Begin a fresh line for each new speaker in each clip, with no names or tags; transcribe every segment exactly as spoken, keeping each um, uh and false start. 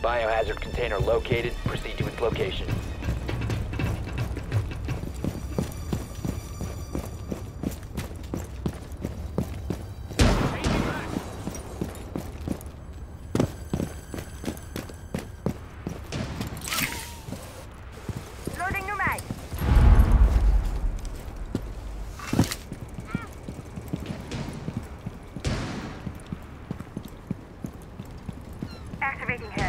Biohazard container located. Proceed to its location.
Loading new mag. Activating hell.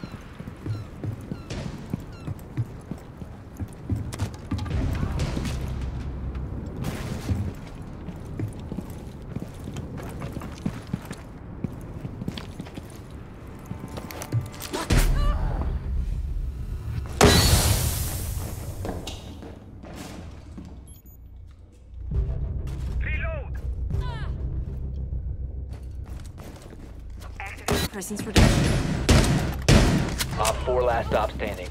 Presence reduction.
Op four last stop standing.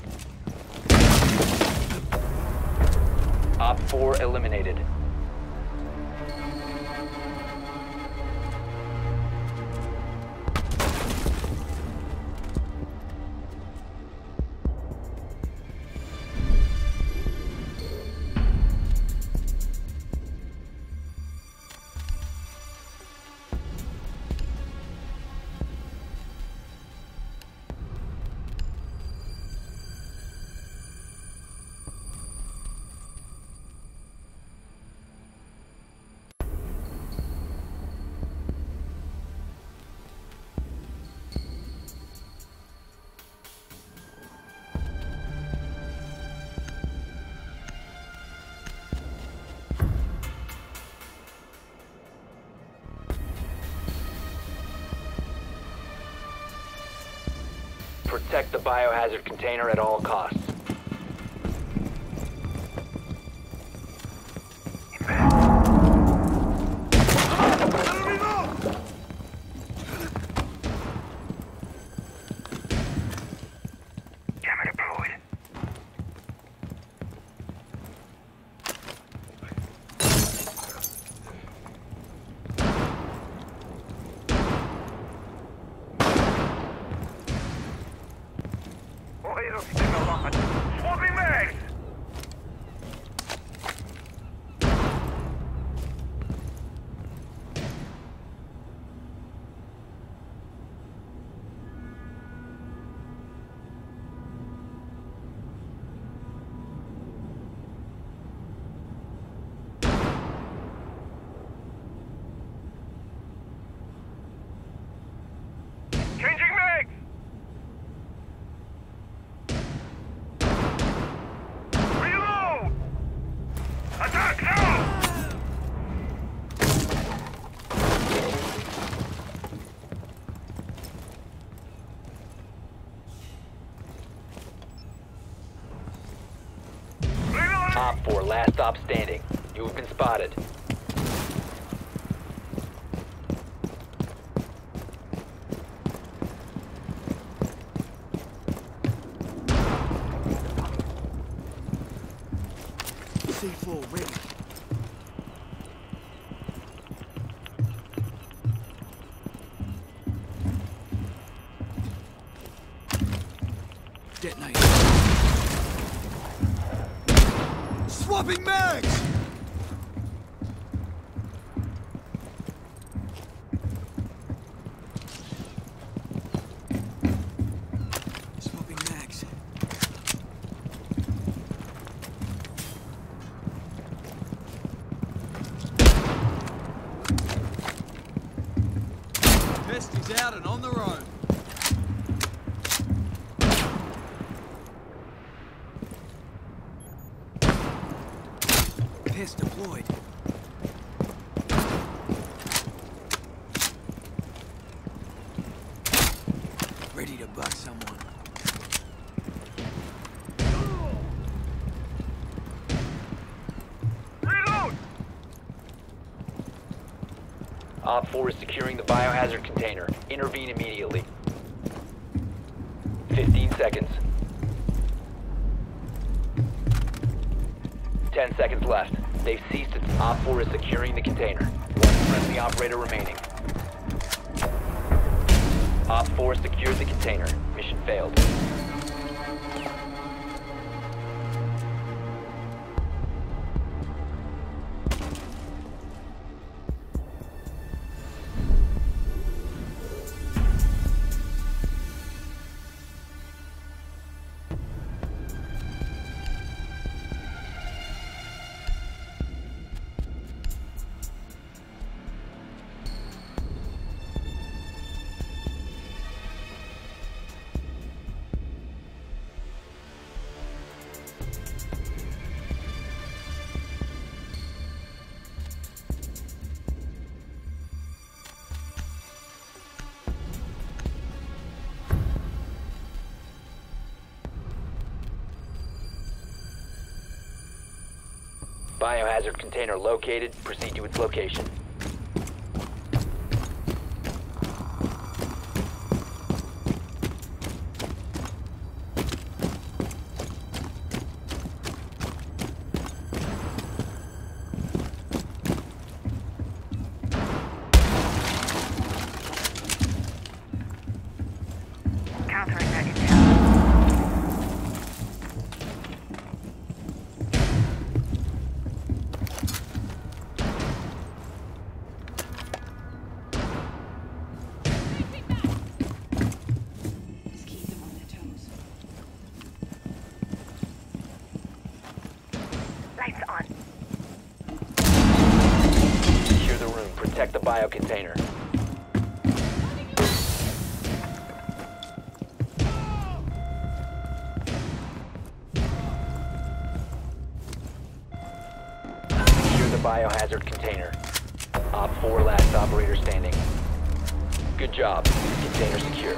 Op four eliminated. Protect the biohazard container at all costs.
Camera deployed. Swapping mags! Changing mags! Reload! Attack now! Reload!
Op four last stop standing. You have been spotted.
C four ready. Detonate. Swapping mags! Swapping mags. Test is out and on the road. Test deployed. Ready to buck someone.
Reload!
Op four is securing the biohazard container. Intervene immediately. fifteen seconds. ten seconds left. They've ceased it. Op four is securing the container. One friendly operator remaining. Op four secured the container. Mission failed. Biohazard container located. Proceed to its location.
Countering that intel. Lights on.
Secure the room. Protect the bio container. Secure the biohazard container. Op four last operator standing. Good job. Container secure.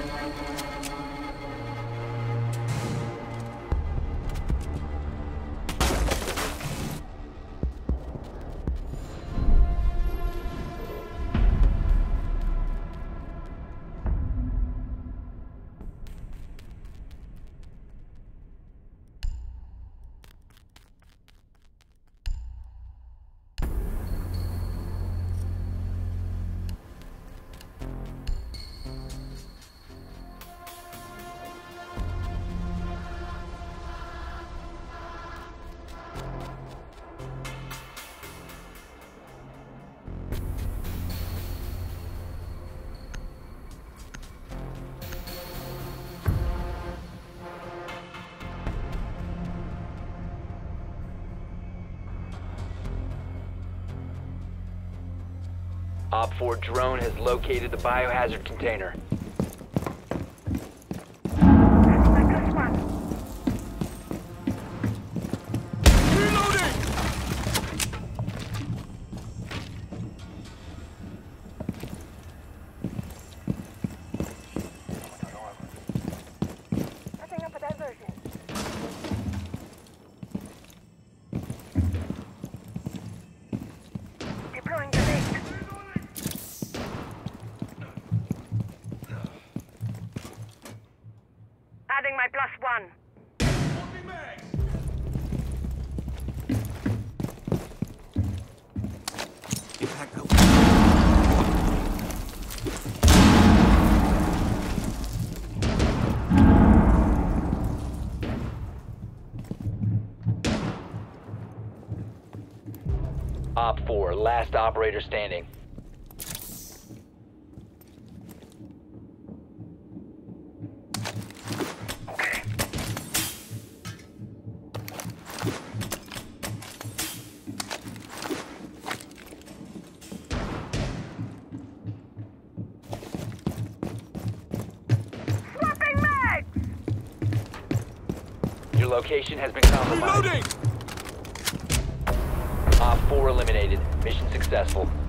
Op four drone has located the biohazard container.
Plus one.
Reloading!
Setting up a diversion. Deploying the link. Adding my plus one.
Impact out.
Op four, last operator standing.
Okay. Swapping mags!
Your location has been compromised.
Reloading!
Op four eliminated. Mission successful.